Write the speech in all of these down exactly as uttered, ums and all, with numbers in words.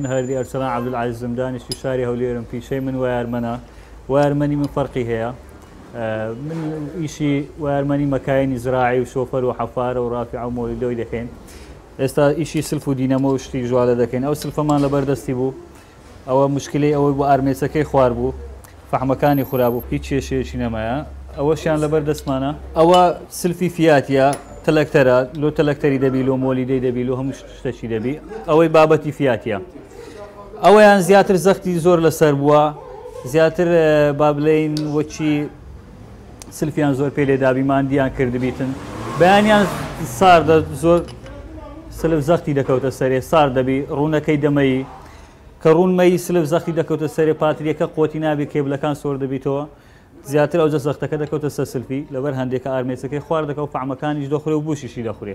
من هەردی ئەرسەلان عەبدولعەزیز زمدانیشتی شاری هەولێرم پیشەی من وایارمەنە وایارمەنی من فەرقی هەیە من ئیشی وایارمەنی مەکایەنی زراعی و شۆفەر و حەفارە و ڕافیع و مۆلیدۆی دەکەین ئێستا ئیشی سلف و دینەمە و شتی ژواڵە دەکەین ئەو سلفەمان لەبەردەستی بوو ئەوە مشکلەی ئەوەی بۆ ئارمێچەکەی خوار بوو فەحمەکانی خورابوو هیچ کێشەیەکی نەمایە ئەوەشیان لەبەر دەستمانە ئەوە سلفی فیاتیە تەلەکتەرە لۆ تەلەکتەری دەبی لۆ مۆلیدەی دەبی لۆ هەموو شتێکی دەبی ئەوەی بابەتی فیاتیە ئەوەیان زیاتر زەختی زۆر لەسەر بووە زیاتر با بڵێین وەچی سلفیان زۆر پێ لێدابی ماندیان کردبیتن بەیانیان ساردە زۆر سلف زەختی دەکەوتە سەرێ سار دەبی ڕوونەکەی دەمەیی کە ڕوونمەی سلف زەختی دەکەوتە سەرێ پاتریەکە قۆتی نابی کێبلەکان سۆر دەبیتەوە زیاتر ئەو زەختەکە دەکەوتە سەر سلفی لەبەر هەندێکە ئارمێچەکەی خوار دەکەوت فەحمەکانیش دەخورێ و بوشیشی دەخورێ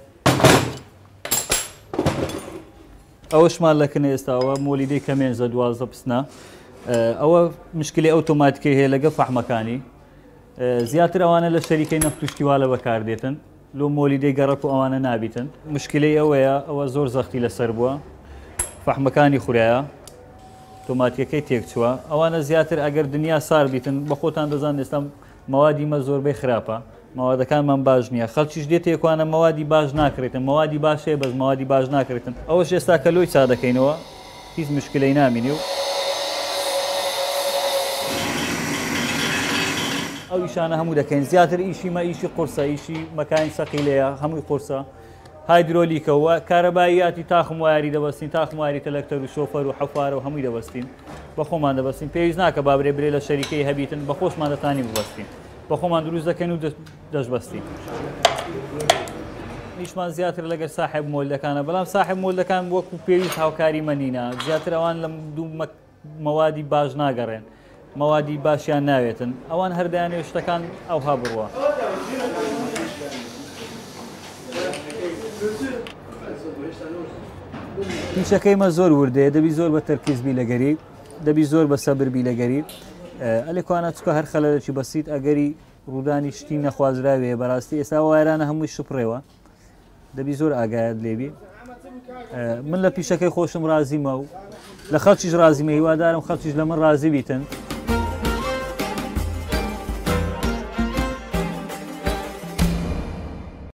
ئەوەشمان لەکنە ئێستاەوە مۆلیدەی کەمێنزە دوازدە پسنە ئەوە مشکلی ئۆتۆماتیکەی هەیە لەگە فەحمەکانی زیاتر ئەوانە لە شەریکەی نەفت و شتیوالە بەکاردێتن لۆ مۆلیدەی گەڕەک و ئەوانە نابیتن مشکلەی ئەوەیە ئەوە زۆر زەختی لەسەر بووە فەحمەکانی خورایە ئۆتۆماتیەکەی تێکچووە ئەوانە زیاتر ئەگەر دنیا سار بیتن بە خۆتان دەزان ئێستا مەوادی مە زۆربەی خراپە مەوادەکانمان باش نییە خەڵکیش دێت یەکوانە مەوادی باش ناکرێتن مەوادی باشەیە بەس مەوادی باش ناکرێتن ئەوەش ئێستا کە لۆی چا دەکەینەوە هیچ مشکلەی نامینی و ئەو ئیشانە هەموو دەکەین زیاتر ئیشی مە ئیشی قورسە ئیشی مەکانی سەقیلەیە هەمووی قورسە هایدرۆلیکەوە کارەباییاتی تاخم وایری دەبەستین تاخم واری تەلەکتەر و شۆفەر و حەفارە و هەمووی دەبەستین بە خۆمان دەبەستین پێویست ناکە بابرێ برێ لە شەریکەی هەبیتن بە خۆشمان دەتانی ببەستین بە خۆمان دروست دەکەین و دەشبەستین هیچمان زیاتر لەگەر ساحب مۆلدەکانە بەڵام ساحب مۆلدەکان وەکو پێویست هاوکاری مەنینە زیاتر ئەوان لەم دوو مەوادی باش ناگەڕێن مەوادی باشیان ناوێتن ئەوان هەردایانێ شتەکان ئەوها بڕوە پیشەکەیمە زۆر وردەیە دەبی زۆر بە تەرکیزبی لەگەری دەبی زۆر بە سەبربی لەگەری ئەلێکوانە چکە هەر خەلەلێکی بەسیت ئەگەری ڕوودانی شتی نەخوازراوێ بەڕاستی ئێستا وایرانە هەمووی شپڕێوە دەبی زۆر ئاگایت لێبی من لە پیشەکەی خۆشم رازیمە و لە خەڵکیش رازیمە هیوادارم خەڵکیش لە من رازی بیتن